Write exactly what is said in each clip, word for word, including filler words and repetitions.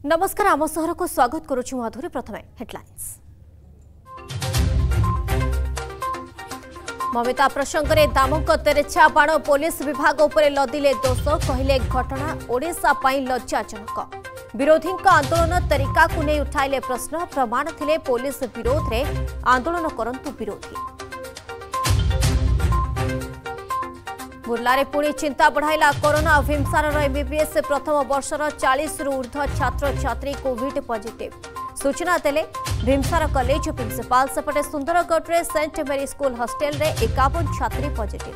नमस्कार आम सहर को स्वागत करुछु मधुरी प्रथमे हेडलाइंस। ममिता प्रसंग में दामोक तेरेछा बाण पुलिस विभाग उपरे लदिले दोष कहले घटना ओडिशा पई लज्जाजनक। विरोधी आंदोलन तरीका को नहीं उठाइले प्रश्न प्रमाण थिले पुलिस विरोध रे आंदोलन करंतु विरोधी। बुर्लारे पुणी चिंता बढ़ाइला कोरोना भीमसार एमबीबीएस प्रथम वर्षर चालीस रु ऊर्ध्व छात्र छात्री कोविड पॉजिटिव सूचना देले भीमसार कॉलेज प्रिंसिपाल सेपटे सुंदरगढ़ रे सेंट मेरी स्कूल हॉस्टेल रे इक्यावन छात्री पॉजिटिव।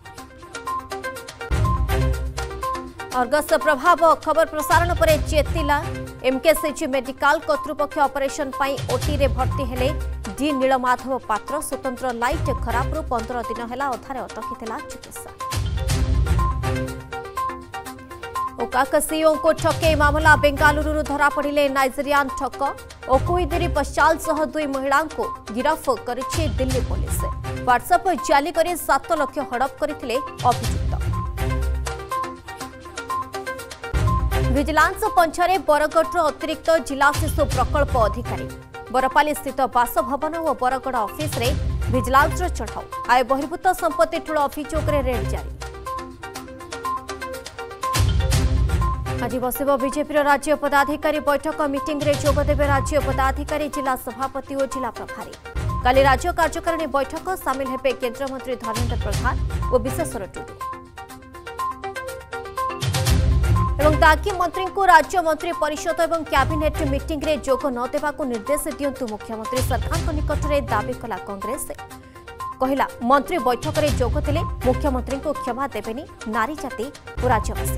अर्गस प्रभाव खबर प्रसारण पर चेतिला एमकेसीजी मेडिकल कर्तृपक्ष ऑपरेशन पाई ओटी रे भर्ती हेले डी नीलमाधव पात्र स्वतंत्र लाइट खराब रु पंद्रह दिन हेला अधारे अटकी चिकित्सा। ओकाक सीओ को ठके मामला बेंगालुरु धरा पड़े नाइजेरियान ठक ओकुइदिरी पश्चाल सह दुई महिला को गिरफ करिछि दिल्ली पुलिस। व्हाट्सएप जाली कर सात लाख हड़प करथिले अभियुक्त। विजिलेंस पंचारे बरगढ़ अतिरिक्त जिला शिशु प्रकल्प अधिकारी बरपाली स्थित बासभवन और बरगढ़ ऑफिस रे विजिलेंस चढ़ाऊ आय बहिर्भूत संपत्ति ठूल अभियोग रेड जारी। आज बसिब बीजेपी राज्य पदाधिकारी बैठक मीटिंग रे जोगदेवे राज्य पदाधिकारी जिला सभापति और जिला प्रभारी। काली राज्य कार्यकारिणी बैठक सामिल हेबे केंद्र मंत्री धर्मेंद्र प्रधान और विशेषर टुडू एवं दागी मंत्री को राज्य मंत्री परिषद और कैबिनेट मीटिंग रे जोग न देवाकू निर्देश दियंतु मुख्यमंत्री सरकार निकट में दाबी कला कांग्रेस कहला मंत्री बैठक रे जोग देले मुख्यमंत्री को क्षमा देबेनी नारी जाति और राज्यवासी।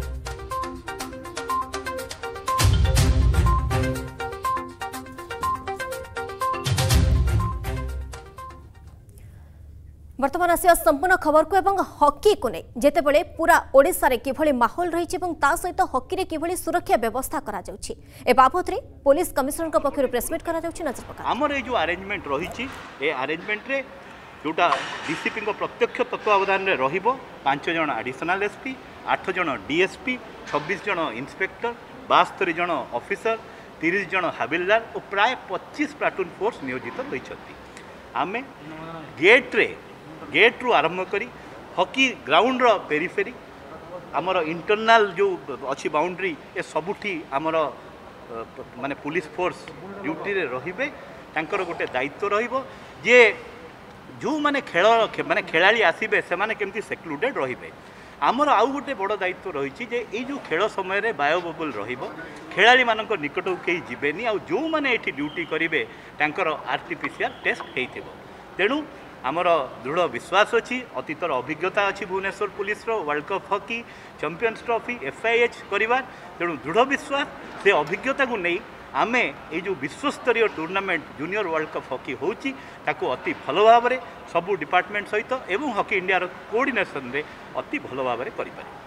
वर्तमान आसिया संपूर्ण खबर को एवं हॉकी को नहीं जेतेबेले पूरा ओडिशा रे किभली माहौल रही सहित हॉकी रे किभली सुरक्षा व्यवस्था करा जाउछि ए बाबत रे पुलिस कमिश्नर को पक्षरु प्रेस मीट करा जाउछि। नजर पका हमर ए जो अरेंजमेंट रही ए अरेंजमेंट रे जोटा डीसीपी को प्रत्यक्ष तत्वावधान रे रहिबो पांच जन एडिशनल एसपी आठ जन डीएसपी छब्बीस जन इंस्पेक्टर बास्तरी जन ऑफिसर तीस जन हाबिलदार और प्राय पच्चीस प्लाटून फोर्स नियोजित रही। आमे गेट रे गेट रु आरंभ करी हॉकी ग्राउंड रो पेरीफेरी आमर इंटरनल जो अच्छी बाउंड्री ए सबुठी आमर माने पुलिस फोर्स ड्यूटी रे रहिबे तांकर गोटे दायित्व रहिबो जे जो माने खेल माने खेलाड़ी आसीबे से माने केमती सेक्लूडेड रहिबे। आमर आउ गोटे बड़ दायित्व रही जे ये जो खेल समय रे बायो बबल रहिबो खेलाड़ी मानक निकट को कहीं जिबेनी आ जो माने एठी ड्यूटी करिवे तांकर आरटीपीसीआर टेस्ट हेइथिबो। तेणु आमर दृढ़ विश्वास अच्छी अतीतर अभिज्ञता अच्छी भुवनेश्वर पुलिस रो world cup hockey champions trophy FIH करिवार तेणु दृढ़ विश्वास से अभिज्ञता को नहीं आमे ये जो विश्वस्तरीय tournament junior world cup hockey होची ताको अति भल भाव में सबू डिपार्टमेंट सहित एवं हॉकी इंडिया रो कोऑर्डिनेशन रे अति भल भाव में करि पारे।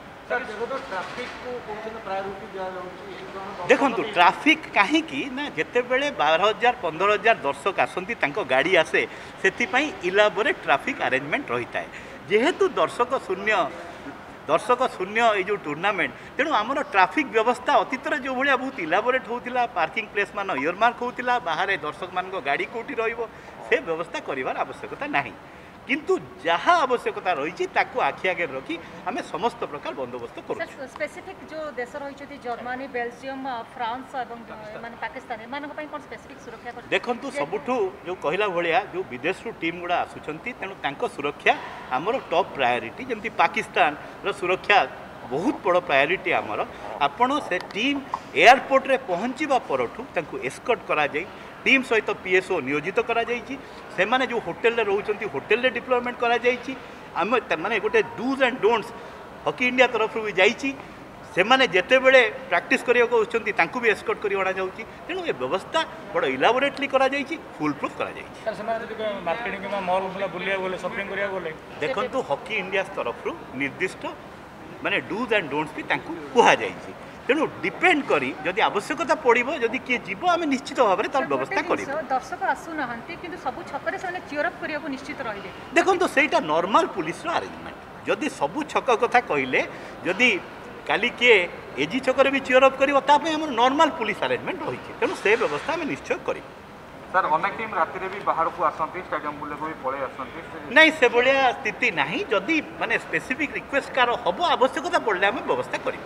देखो ट्राफिक कहीं ना जिते बड़े बारह हजार पंद्रह हजार दर्शक आसती गाड़ी आसे से इलाबोरेट ट्राफिक अरेंजमेंट रही है जेहेतु दर्शक शून्य दर्शक शून्य ये जो टूर्नामेंट तेणु आमर ट्राफिक व्यवस्था अतीत जो भाया बहुत इलाबोरेट होता पार्किंग प्लेस मान इयरमार्क होता बाहर दर्शक मान गाड़ी कौटी रे व्यवस्था करार आवश्यकता नहीं किंतु जहाँ आवश्यकता रही आखि आगे रखी आम समस्त प्रकार बंदोबस्त कर स्पेसिफिक जो देश रही जर्मनी बेल्जियम फ्रांस और पाकिस्तान कौन स्पेसिफिक सुरक्षा देखु सबुठू जो कहला भाया जो विदेश टीम गुड़ा आसुंच तेणु सुरक्षा आमर टॉप प्रायोरिटी जमी पाकिस्तान रो सुरक्षा बहुत बड़ प्रायोरिटी आमर आपण से टीम एयरपोर्ट रे पहुँचवा परठू एस्कॉर्ट करा जाई टीम सहित पीएसओ नियोजित करा जाइछि से माने जो होटल रे रहउछंती होटल रे डिप्लॉयमेंट करा जाइछि आम माने गोटे dos and don'ts hockey India तरफ भी जाइछि से माने जेते बेले प्रैक्टिस करिया को होचंती तांकु भी एस्कॉर्ट करि अणा जाउछि तेणु ए व्यवस्था बड़ इलाबोरेटली करा जाइछि फुल प्रूफ करा जाइछि। सर से माने मार्केटिंग में मॉल बुला बुलिया बोले शॉपिंग करिया बोले देखंतु हॉकी इंडिया तरफ निर्दिष्ट माने डूज एंड डोंट्स भी तांकु कुहा जाइछि तेणु डिपेंड करी जदि आवश्यकता पड़ो जदि किए जीव आम निश्चित भाव में व्यवस्था कर दर्शक आसुना सब छक चियरअप करने निश्चित रही देखो तो सहीटा नॉर्मल पुलिस अरेंजमेंट जदि सबू छक कथा कहले जदि काली किए एजी छक भी चियर अप कर नॉर्मल पुलिस अरेंजमेंट रही तेणु से व्यवस्था आम निश्चय कर सर अनेक टीम राति भी बाहर को आसती स्टेडियम बुले भी पड़े आसती नहीं से भाया स्थिति ना जदि माने स्पेसिफिक रिक्वेस्ट कार हम आवश्यकता पड़े आम व्यवस्था कर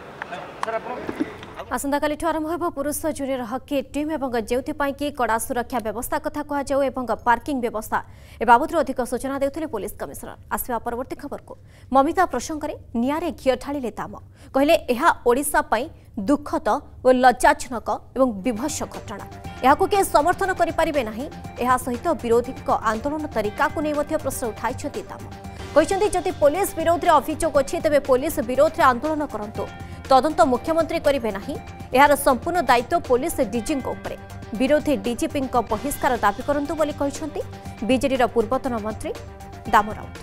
आसंताकाली आरंभ हो पुरुष जूनियर हॉकी टीम और जो कि कड़ा सुरक्षा व्यवस्था कथा कहुँ पार्किंग व्यवस्था ए बाबद अधिक सूचना देते पुलिस कमिशनर आसवा परवर्ती खबर को ममिता प्रसंग में निआरे घी ढाले दाम कहले ओडिशा पई दुखद और लज्जाजनक और विभत्स घटना यह किए समर्थन करें ना यह सहित विरोधी आंदोलन तरीका को नहीं प्रश्न उठाई दाम कहते जदि पुलिस विरोध में अभियोग अच्छी तेज पुलिस विरोध में आंदोलन करंतु तदंत मुख्यमंत्री करेंगे ना यार संपूर्ण दायित्व पुलिस डीजी विरोधी डीजीपी बहिष्कार दाबी करंतु बोली कहते बीजेडी पूर्वतन मंत्री दाम राउत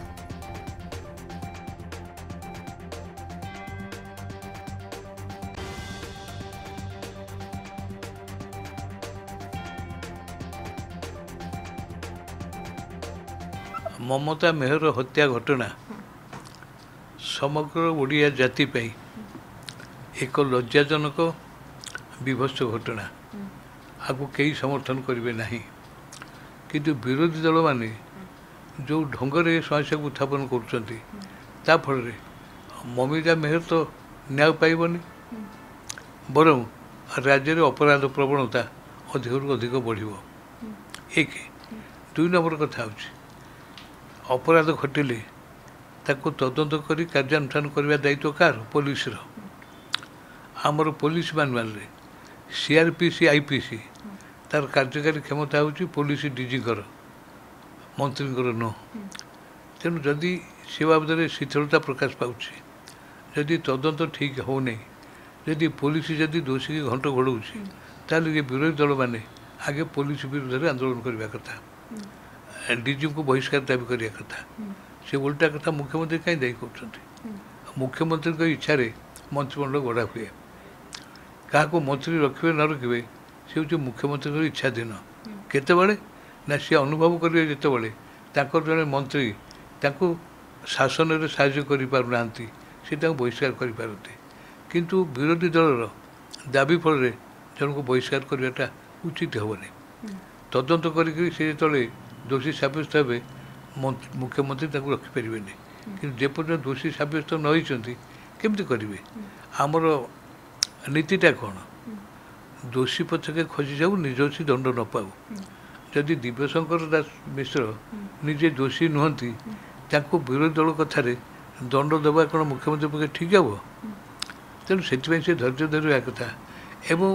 ममता मेहर हत्या घटना समग्र ओडिया जाति पे एक लज्जाजनक विभत्स घटना आपको कई समर्थन करेंगे ना किंतु विरोधी दल माने जो ढंग से समस्या को उत्थापन कर ममिता मेहर तो न्याय पाइबनी बर राज्य में अपराध प्रवणता अधिक अधिक बढ़ एक दुई नंबर कथा अपराध घटिले ताको तदंत करी कार्यानुष्ठान करने दायित्व कार पुलिस आमर पुलिस मानुआल सीआरपीसी आईपीसी तार कार्यकारी क्षमता होची पुलिस डीजीकर मंत्री नुह तेणु जदि से बाबद शिथिलता प्रकाश पाऊँ जदि तदंत ठीक होने जदि पुलिस जदि दोषी की घंट घोड़ाऊँच ताल ये विरोधी दल मैंने आगे पुलिस विरुद्ध आंदोलन करने कथा डीजी को बहिष्कार दाबी करने कथा से उल्टा कथा मुख्यमंत्री कहीं दायी कर मुख्यमंत्री इच्छा मंत्रिमंडल गढ़ा हुए क्या मंत्री रखिए न रखिए सी हूँ मुख्यमंत्री इच्छाधीन केतबले ना सी अनुभव करेंगे जितेबाला जड़े मंत्री शासन में साहय करना सी बहिष्कार करते किंतु विरोधी दलर दाबी फल जन को बहिष्कार करवाटा उचित हेनी तदंत कर दोषी सब्यस्त हे मुख्यमंत्री रखिपारे कि जेपर्यंत दोषी सब्यस्त न होती केमती करेंगे आमर नीतिटा कौन दोषी पक्षके खसी जाऊ निर्दोषी दंड न पाऊ जदि दिव्यशंकर दास मिश्र निजे दोषी नुहति विरोधी दल कथार दंड देवा कौन मुख्यमंत्री पक्षे ठीक हे तेणु से धैर्य धरवा कथा एवं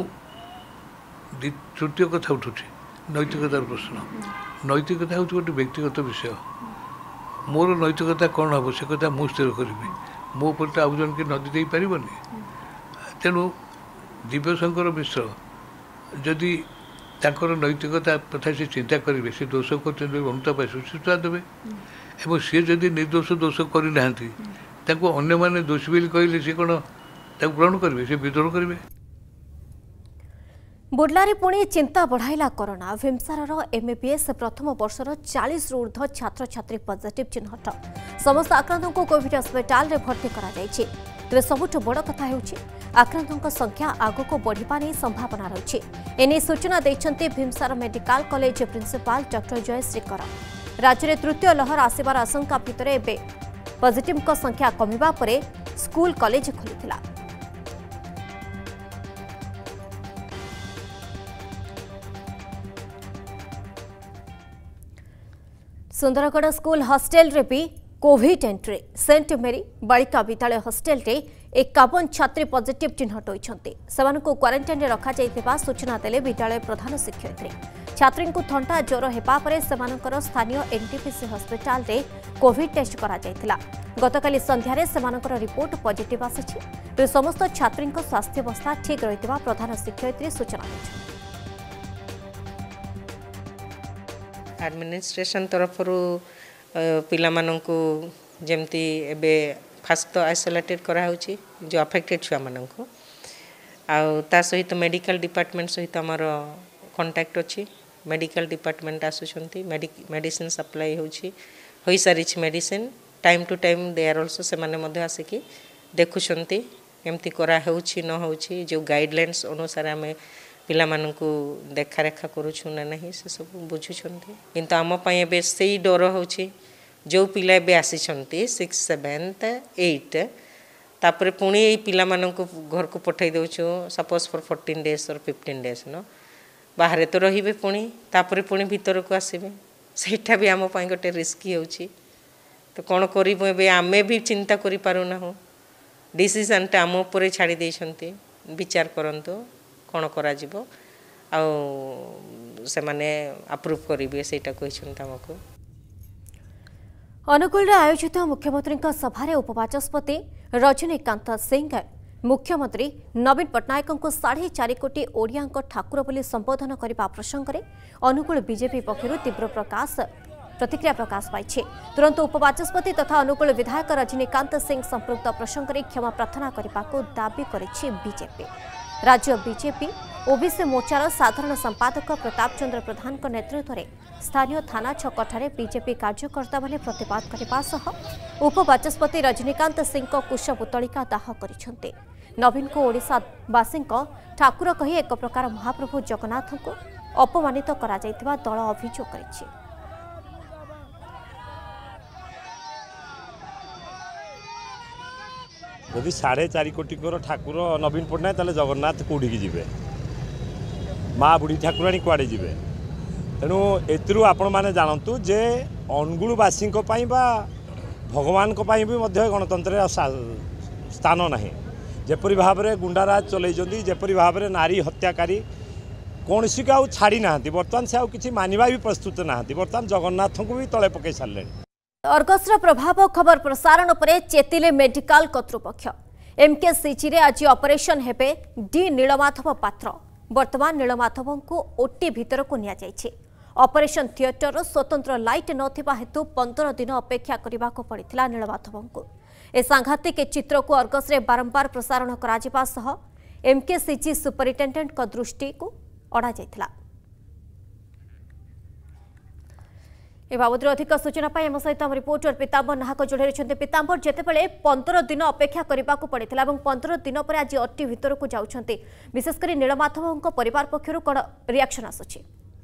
तृतीय कथा उठू नैतिकतार प्रश्न नैतिकता हूँ गोटे व्यक्तिगत विषय मोर नैतिकता कौन हम से कथा मुझे स्थिर करी मो पर तो आउ जन के नदी दे पारनि तेणु दिव्यशंकर मिश्र जदि ताकर नैतिकता कथा से चिंता करेंगे से दोष कर अनुताप सुचिता देवे और सी जदि निर्दोष दोष करना अन्य मैंने दोषी बोली कहले सी कौन ग्रहण करेंगे से विद्रोह करेंगे बुर्लारे पुणी चिंता बढ़ाइला कोरोना भीमसार एमबीबीएस प्रथम वर्षर चालीस रु ऊर्ध्व छात्र छात्री पॉजिटिव चिन्हट समस्त आक्रांतों को कोविड अस्पताल में भर्ती करा जायछि तेज सबुठ बड़ कथा हेउछि आक्रांतों संख्या आगको बढ़िबा नै संभावना रही एने सूचना दैछन्ते भीमसार medical college principal doctor Jayashree कर राज्य में तृतीय लहर आसिबार आशंका भितर एबे पॉजिटिव संख्या कमिबा परे स्कूल कॉलेज खोलिथिला सुंदरगढ़ स्कूल हॉस्टेल रे भी कोविड एंट्री सेंट मेरी बालिका विद्यालय हॉस्टेल रे इक्यावन छात्री पॉजिटिव चिन्हट होइछन्ते सेमानकु क्वारंटाइन रे रखा जाइतिबा सूचना देले विद्यालय प्रधान शिक्षयित्री छात्री को थंडा ज्वर हेबा परे सेमानकर स्थानीय एनटीपीसी हॉस्पिटल रे कोविड टेस्ट करा जाइतिला गतकाली संध्या रे सेमानकर रिपोर्ट पॉजिटिव आसीछि तेणु समस्त छात्री स्वास्थ्य अवस्था ठीक रहितिबा प्रधान शिक्षयित्री सूचना दैछन्ते एडमिनिस्ट्रेशन तरफ पिला माननकु जेमती एबे फास्ट तो आइसोलेटेड करा होची जो अफेक्टेड छुआ माननकु आ ता सहित मेडिकल डिपार्टमेंट सहित हमर कांटेक्ट अछि मेडिकल डिपार्टमेंट आसुछंती मेडिसिन सप्लाई होची होई सारिछ medicine time to time they are also से माने मध्ये आसे कि देखुछंती केमती करा होउछि न होउछि जो गाइडलाइंस अनुसार आम पिला माननकु देखा रेखा करूछु ना नहीं से सब बुझुछंती किंतु आम पई एबे सेई डर होउछि जो पिला एबे आसीछंती सिक्स सेवेंथ एट तापर पुणी ए पिला माननकु घर को पठाई देउछु सपोज फॉर फोर्टीन डेज और फिफ्टीन डेज न बाहर तो रहिबे पुणी तापर पुणी भीतर को आसीबे सेटा भी आम पई गोटे रिस्की होउछि तो कौन करिबो एबे आमे भी चिंता करि पारु ना हो डिसीजन टा आम ऊपर छाड़ी देछंती विचार करंतो कौन करा जिवो आ से माने अप्रूव करिबे सेटा कहिछंता हमको। अनुगुल आयोजित मुख्यमंत्री सभारे उपबाचस्पति रजनीकांत सिंह मुख्यमंत्री नवीन पट्टनायक को साढ़े चार कोटी ओडिया ठाकुर बोली संबोधन करने प्रसंग में अनुगुल बीजेपी पक्षर तीव्र प्रकाश प्रतिक्रिया प्रकाश पाई। तुरंत उपबाचस्पति तथा अनुगुल विधायक रजनीकांत सिंह संपृक्त प्रसंग में क्षमा प्रार्थना करने को दाबी करिछि बीजेपी। राज्य बीजेपी ओबीसी मोर्चार साधारण संपादक प्रताप चंद्र प्रधान नेतृत्व में स्थानीय थाना छकठारे बीजेपी कार्यकर्ता माने प्रतिवाद करने सह उपबाचस्पति रजनीकांत सिंह को कुशपुतलिका दाह करिसेंते। नवीन को ओडिशावासी ठाकुर कही एक प्रकार महाप्रभु जगन्नाथ को अपमानित करा जायतिबा दल अभियोग करिछि। यदि साढ़े चार कोटी कर ठाकुर नवीन पट्टनायक ताले जगन्नाथ कौटी की जीवे माँ बुढ़ी ठाकुराणी कुआड़े जीवे तेणु एथिरु आपण माने जानतु जे अनुगुलवासी भगवान भी मध्य गणतंत्र स्थान नहीं जेपरी भाव में गुंडाराज चलई जेपरी भाव में नारी हत्याकारी कौन सी को छाड़ी ना बर्तमान से आउ मानवा भी प्रस्तुत ना बर्तमान जगन्नाथ को भी तले पकई सारे। अर्गसर प्रभाव खबर प्रसारण पर चेतिले मेडिकल कर्तृपक्ष एमकेसीजी रे आज ऑपरेशन हेबे डी नीलमाधव पात्र। वर्तमान नीलमाधव को ओटी भीतर को निया जायछि। ऑपरेशन थिएटर स्वतंत्र लाइट नथिबा हेतु पंद्रह दिन अपेक्षा करने को पड़ता नीलमाधव को। ए सांघातिक चित्र को अर्गस रे बारंबार प्रसारण करा जिबा सह एमकेसीजी सुपरिटेंडेंट को दृष्टि को अड़ा जायतिला। ए बाबद अधिक सूचना पाई आम सहित रिपोर्टर पीताम्बर नाहक जोड़ी रही। पीताम्बर जितेबाला पंद्रह दिन अपेक्षा करने को पड़ता और पंद्रह दिन पर आज अटी भीतर को जाऊँच विशेषकर नीलमाधव परिवार पक्षर कौन रिएक्शन आसुची?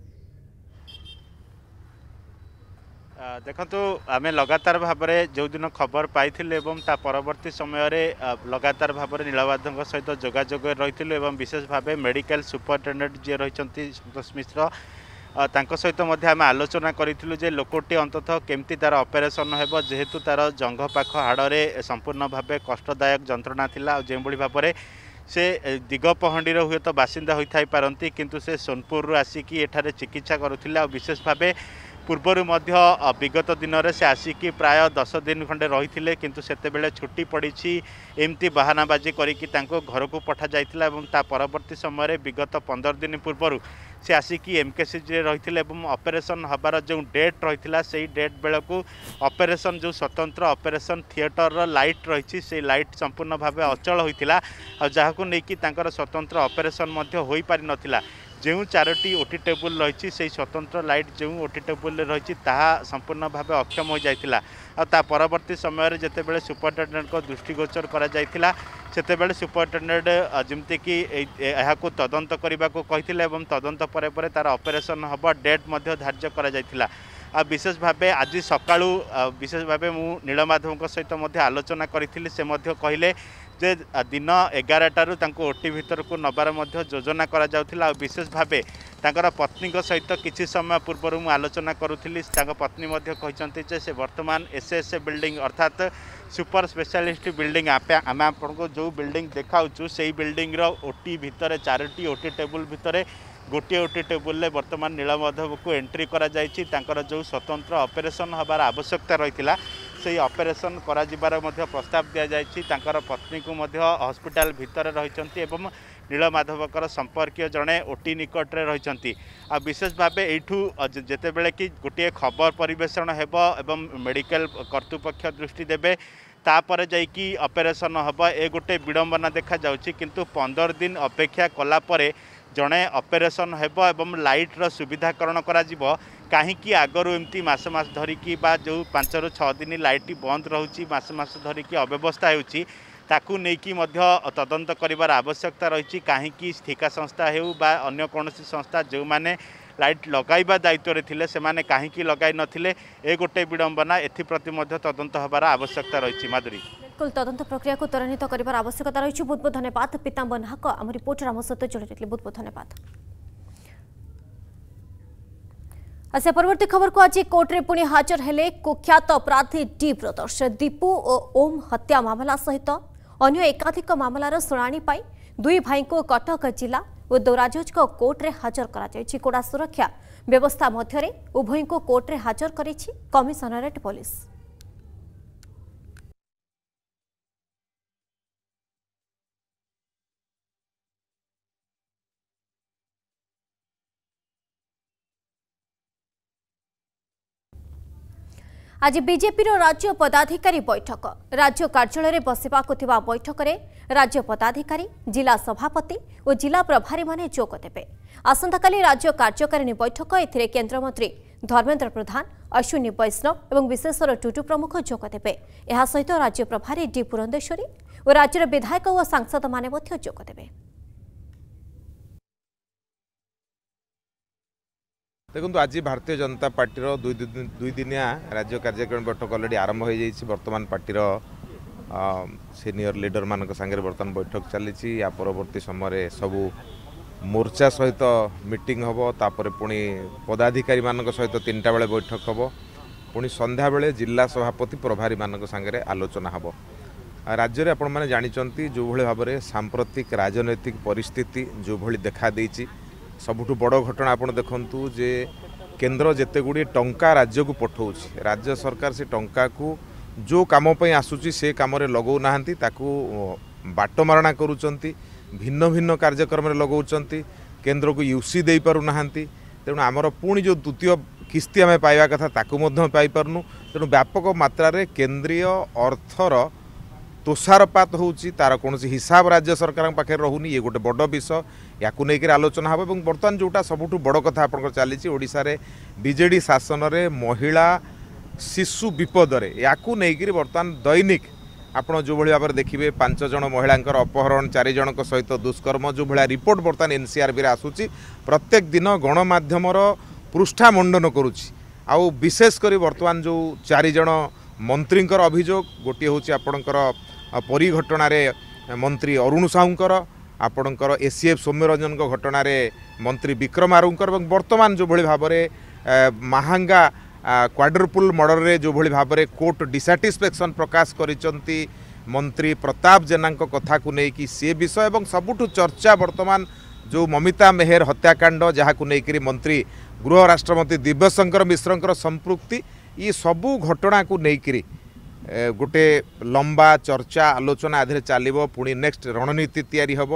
देखु आम लगातार भाव में जो दिन खबर पाई परवर्ती समय लगातार भाव में नीलमाधव सहित जोगाजोग रही विशेष भाव मेडिकल सुपरिटेडेंट जी रही संतोष मिश्र तांको सहित आम आलोचना करूँ जे लोकटी अंततः केमती तार ऑपरेशन हेबो जेहेतु तार जंघ पाख हाड़े संपूर्ण भाव कष्टदायक जंत्रणा थिला जो भाव में से दिगपहंडी हुए तो बासिंदा होई थाई पारंती किंतु से सोनपुर आसिकी एठारे चिकित्सा करुथिला विशेष भाव पूर्वर विगत दिन में से आसिकी प्राय दस दिन खंडे रही किंतु सेतेबेले छुट्टी पड़ी एमती बहानाबाजी करिकी तांको घर को पठा जाइथिला एवं ता परवर्ती समय विगत पंद्रह दिन पूर्वर से आसिकी एमकेसीजी रही ऑपरेशन हबार जो डेट रही से डेट बेलू ऑपरेशन जो स्वतंत्र ऑपरेशन थिएटर लाइट रही से लाइट संपूर्ण भाव अचल होता जहां नहीं स्वतंत्र ऑपरेशन हो पारि नथिला। जो चारोटी ओटी टेबुल रही से स्वतंत्र लाइट जो ओटी टेबुल रही संपूर्ण भाव अक्षम हो जाता आ परवर्ती समय जितेबाला सुपरिटेडेंट को दृष्टिगोचर करा जायतिला सेतेबेले सुपरिटेडेंट जमती कि यह तदंत करने को कही तदंत पर पर तार ऑपरेशन हम डेट धार्य करा जायतिला। आ विशेष भाव आज सकाळू विशेष भाव मु नीलमाधव सहित आलोचना करी से कहले जे दिन एगारटारू तांको ओटी भीतर को नबार योजना करा जाउथिला। विशेष भाव तांकर पत्नी सहित किसी समय पूर्व मु आलोचना करुथिली पत्नी कहते जे से वर्तमान एसएस बिल्डिंग अर्थात सुपर स्पेशलिस्ट बिल्डिंग आम आपको जो बिल्डिंग देखाऊँ से बिल्डिंग ओटी भितर चारोटी ओटी टेबुल भितर गोटे ओटी टेबुल वर्तमान नीलमाधव को एंट्री करा जायछि। तांकर जो स्वतंत्र ऑपरेशन हबार आवश्यकता रही से ऑपरेशन करा जिबार मध्य प्रस्ताव दि जायछि। तांकर पत्नी को मध्य हॉस्पिटल भितर रहिछन्ति एवं नीलमाधवकर संपर्कीय जड़े ओटी निकट में रही। आ विशेष भाव यू जितेबेले कि गोटे खबर परिवेषण हेबो एवं मेडिकल कर्तृपक्ष दृष्टि देबे तापर जाइकी ऑपरेशन हम ए गोटे विडंबना देखा जाउछि किंतु पंद्रह दिन अपेक्षा कला परे जड़े ऑपरेशन हेबो एवं लाइट्र सुविधाकरण करा जिवो कहीं आगरू एमती मस मस धरिकी बा जो पांच रु छः दिन लाइट बंद रोची मस मस धरिकी अव्यवस्था होउछि ताकू नेकी मध्य तदंत करिवार आवश्यकता रही कहीं ठिका संस्था हेउ बा अन्य कौनसी संस्था जो माने लाइट लगाइबा दायित्व थे से कहीं लगाई नथिले ए गोटे विडंबना एप्रति तदंत हबार आवश्यकता रही। माधुरी बिल्कुल तदंत प्रक्रिया को त्वरान्वित कर आवश्यकता रही। बहुत बहुत धन्यवाद पीताम्बर नाहक आम रिपोर्टर आम सहित जोड़ी बहुत बहुत धन्यवाद। आसे परवर्ती खबर को आज कोर्टे पुणी हाजर हेले कुख्यात अपराधी डी ब्रदर्स दीपू और ओम हत्या मामला सहित अन्य एकाधिक मामलार शुणाणी पाई दुई भाई को कटक जिला और दौराजज कोर्टे हाजर कर कड़ा सुरक्षा व्यवस्था मध्य उभय को कोर्टे हाजर कर कमिशनरेट पुलिस। आज बीजेपी राज्य पदाधिकारी बैठक राज्य कार्यालय बसवा बैठक में राज्य पदाधिकारी जिला सभापति और जिला प्रभारी माने जोग देवे। आसंताकाली राज्य कार्यकारिणी बैठक एथिरे केन्द्रमंत्री धर्मेन्द्र प्रधान अश्विनी वैष्णव और विशेषर टुटू प्रमुख जोग देवे। यह सहित राज्य प्रभारी डी पुरंदेश्वरी और राज्यर विधायक और सांसद माने जोग देवे। देखो आज भारतीय जनता पार्टीर दुई दुई दिनिया राज्य कार्यक्रम बैठक अलरेडी आरंभ हो जाइए। बर्तमान पार्टीर सीनियर लीडर मान संगे बर्तमान बैठक चली या परवर्ती समय सबू मोर्चा सहित मीटिंग हम तापर पुणी पदाधिकारी मान सहित तीन टा बेले बैठक हम पुणी संध्या बेले जिला सभापति प्रभारी मान संगे आलोचना हम। राज्य में आपण मैंने जानते जो भाई भाव में सांप्रतिक राजनैतिक परिस्थिति जो भाई देखा देछि सबुठु बड़ घटना आप देखु जे केन्द्र जिते गुड़े टंका राज्य को पठाऊँ राज्य सरकार से टंका को जो काम आसूची से कम लगौ ना बाटमारणा करुँच भिन्न भिन्न कार्यक्रम लगाउछन्ति केन्द्र को यूसी दे पारुना तेणु आमर पुणी जो द्वितीय किस्ती आम पाइबा कथा ताकू पाई पारनु तेणु व्यापक मात्रा रे केन्द्रीय अर्थर तुषारपात होउची तार कौन हिसाब राज्य सरकार पाखे रहुनी ये गोटे बड़ विषय या आलोचना हम। और बर्तमान जोटा सबुठु बड़ कथा आप चली ओडिशा रे बीजेडी शासन रे महिला शिशु विपद रे याकू नेइकिरी बर्तमान दैनिक आपड़ जो भाई भाव देखिए पांच जन महिला अपहरण चार जन सहित दुष्कर्म जो भाया रिपोर्ट बर्तमान एनसीआरबी आसूची प्रत्येक दिन गणमाध्यम पृष्ठा मंडन करुच्ची आउ विशेषकर बर्तमान जो चार जन मंत्री अभियोग गोटे हूँ आपणकर परी घटना मंत्री अरुण साहूंकर आपणकर एसीएफ सौम्यरंजन घटना मंत्री विक्रम आरुंकर और बर्तमान जो भाई भाव में महांगा क्वाड्रुपुल मर्डर रे जो भाई भाव में कोर्ट डिसैटिस्फैक्शन प्रकाश करिसंती मंत्री प्रताप जेना कथा को लेकिन सी विषय और सबुठु चर्चा बर्तमान जो ममिता मेहर हत्याकांड जहाँ को लेकर मंत्री गृह राष्ट्रमंत्री दिव्यशंकर मिश्र संपृक्ति ये सबू घटना को लेकर गोटे लंबा चर्चा आलोचना आधे चलो पुणी नेक्स्ट रणनीति तैयारी हम।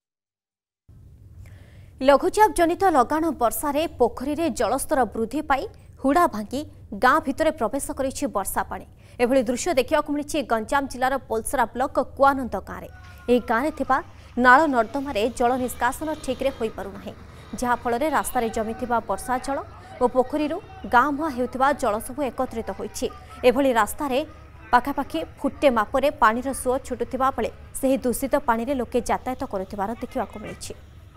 लघुचाप जनित लगाण वर्षारे पोखरी रे जलस्तर वृद्धि पाई हुड़ा भांगी गाँ भितर प्रवेश करिछि वर्षा पानी। एभली दृश्य देखा मिली गंजाम जिलार पोलसरा ब्लॉक कुआनंद गाँव में गाँव में नाल नर्दमार जल निष्कासन ठीक रे होई पारु नाही जहा फल रास्तार जमिथिबा वर्षा जल और पोखरी गाँ मुहां हेउथिबा जल सबु एकत्रित होइछि। एभली रास्तार पाखापाखि फुटे मापरे पानीर सुओ छुटुथिबा बेले ସେହି दूषित पानी रे लोके यातायात करुथिबार देखिबाकु मिलिछि।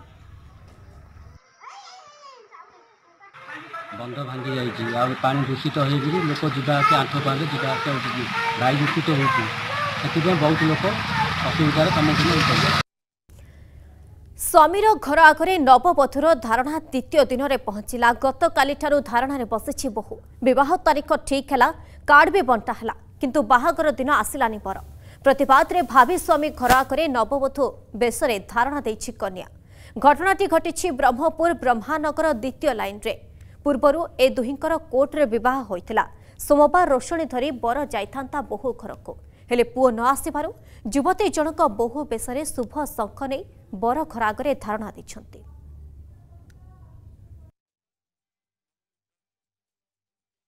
बंध भांगी जाइए पानी दूषित हो लोक जावास आंठ पारे जावास गाई दूषित हो बहुत लोक असुविधार सम्मुखीन होते। स्वामीर घर आगे नववधूर धारणा द्वितीय दिन में पहुंचला। गतकाली धारणा बसी बहु विवाह तारीख ठीक है कार्ड भी बंटा है किंतु बाहागर दिन आसलानी बर प्रतिवाद रे भावी स्वामी घर आगे नववधू बेसरे धारणा देछि कन्या। घटनाटी घटी ब्रह्मपुर ब्रह्मानगर द्वितीय लाइन रे पूर्वरु ए दुहिंकर कोर्ट रे विवाह होइतिला। सोमवार रोषणी धरी बर जाइथांता बहु घर को हेले पुओ न आसिबारु युवती जनक बहु बेसरे शुभ शंख नै बर घर आगे धारणा दैछंती।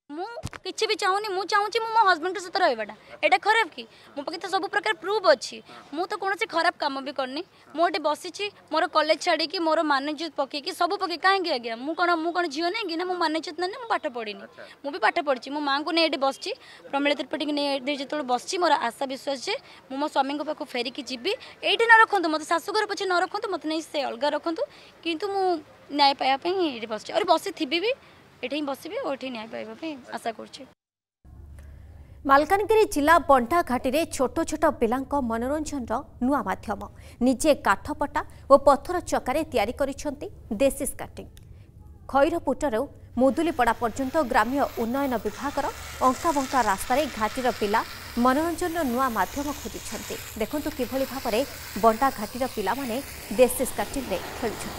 मु किछि भी चाहूनी मु चाहूची मु मो हस्बैंड सहित रहबाटा एटा खराब कि मो पाखे तो सब प्रकार प्रूफ अच्छी मु तो कौन खराब काम भी करनी मुझे बसी मोर कॉलेज छाड़ी मोर मान्यजत पकईकि सब पकई कहीं आज्ञा मु कौन मु कौन झील नहीं कि ना मु मान्यजत ना मु पाठ पढ़ी मु भी पाठ पढ़ी मो माँ को नहीं बसची प्रमिला त्रिपाठी की नहीं जो बसची मोर आशा विश्वास जे मु मो स्वामी पाक फेरिकी जीवी ये न रखु मत शाशुघर पछे न रखु मत नहीं से अलग रखु किंतु मु न्याय पाइबापी बस और बसी थी भी ये बसबी और ये न्याय पाइबापी आशा कर मालकानगिरी जिला बंटा घाटी में छोट छोट पिलांक मनोरंजन नुआ माध्यम निजे काठपटा और पत्थर चक्कर तैयारी करिसेंती देसी स्केटिंग खैरपुटरू मुदुलीपड़ा पर्यंत ग्राम्य उन्नयन विभागर अंका बंका रास्तार घाटीर पिला मनोरंजन नुआ माध्यम खोजुंट देखु किभली भाव में बंटा घाटीर पिला माने देसी स्केटिंग खेलुछंती।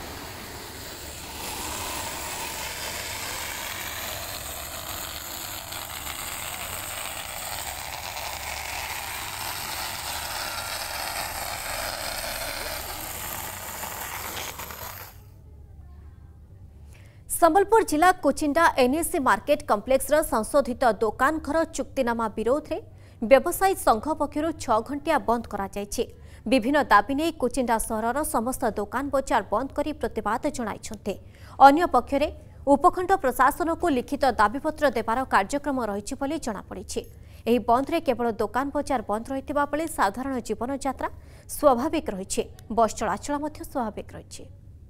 संबलपुर जिला कोचिंडा एनएससी मार्केट कम्प्लेक्स संशोधित दुकान घर चुक्तिनामा विरोध में व्यवसायी संघ पक्षर छह घंटिया बंद करा जायछि। विभिन्न दाबी नहीं कोचिंडा सहरर समस्त दुकान बजार बंद करी प्रतिवाद जणाइछन्ते। अन्य पक्षरे उपखंड प्रशासन को लिखित दाबीपत्र देवार कार्यक्रम रहिछि बोली जणापड़िछि। एही बंद रे केवल दुकान बजार बंद रहितिबा बेले साधारण जीवन यात्रा स्वाभाविक रहिछि, बस चलाचल मध्य स्वाभाविक रहिछि।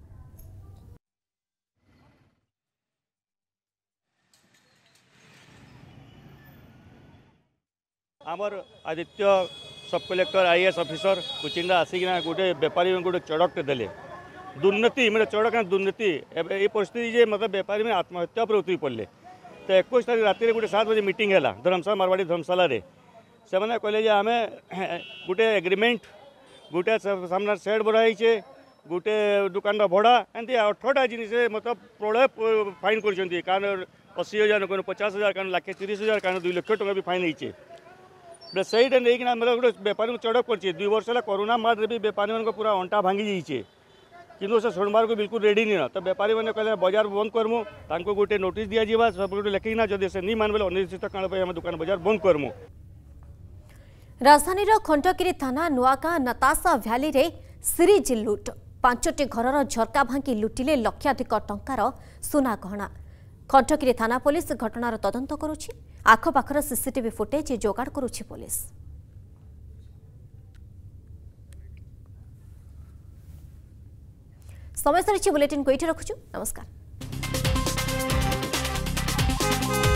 आमर Aditya sub collector IAS officer Kuchinda आसिकिना गोटे बेपारी गोटे चढ़कटे देले दुर्नीति मतलब चढ़क दुर्नीति ये परिस्थिति जे मतलब बेपारी में आत्महत्या पर उतरी पड़े तो एक तारीख राति गोटे सात बजे मीटिंग है धर्मशाला मारवाड़ी धर्मशाला से मैंने कहले आम गोटे एग्रीमेंट गोटे सामने सेड बढ़ाई गोटे दुकान भड़ा एमती अठटा जिनिस मतलब प्रलय फाइन कर अशी हजार कौन पचास हजार कौन लाखे तीस हजार कौन दुई लक्ष टका भी फाइन होती सहीटा नहीं मतलब गोटे बेपारी चढ़क कर दुई वर्ष है कोरोना मार्च भी बेपारी मान पूरा अंटा भांगी जाइए किंतु से शुणबार को बिल्कुल रेडी नहीं तो बेपारी मैंने कहले बाजार बंद करमु तांको गोटे नोटिस दिया जावा सब गोटे लेखिना जदि से नहीं मानबे अनिश्चित काल पे हम दुकान बाजार बंद करमु। राजधानीर खंडगिरी थाना नुआगाँ नतासा भ्याली रे सिरिज लुट पांचटी घरर झरका भांगी लुटिले लक्षाधिक टंकार सुना गहना। खंडगिरी थाना पुलिस घटनार तदंत करुछि। आखपाखर सीसीटीवी फुटेज जोगाड़ करुछि पुलिस। समय सरी बुलेटिन को ये रखुछु। नमस्कार।